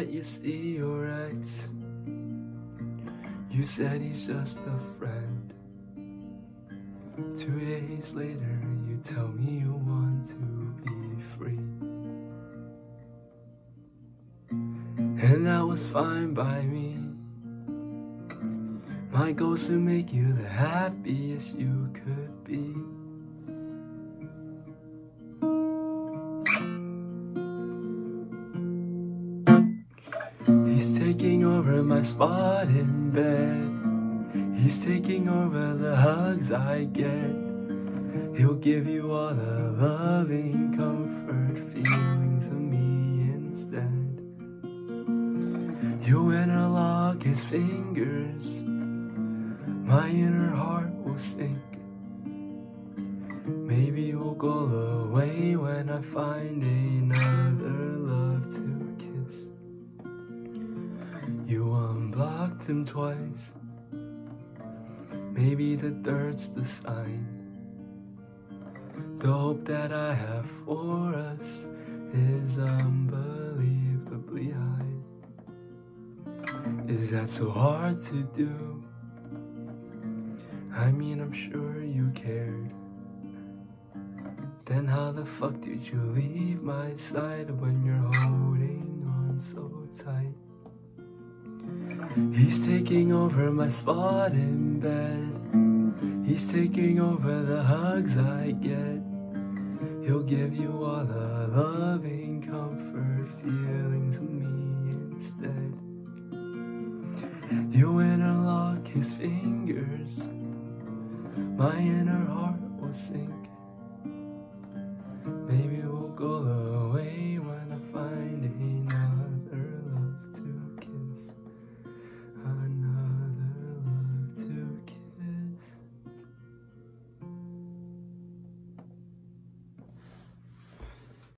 let you see your ex. You said he's just a friend. 2 days later, you tell me you want to be free. And that was fine by me. My goal's to make you the happiest you could be. He's taking over my spot in bed. He's taking over the hugs I get. He'll give you all the loving comfort feelings of me instead. You interlock his fingers. My inner heart will sink. Maybe we'll go away when I find another love to kiss. You unblocked him twice. Maybe the third's the sign. The hope that I have for us is unbelievably high. Is that so hard to do? I mean, I'm sure you cared. Then how the fuck did you leave my side when you're holding on so tight? He's taking over my spot in bed. He's taking over the hugs I get. He'll give you all the loving comfort feelings of me instead. You interlock his fingers. My inner heart will sink. Maybe we'll go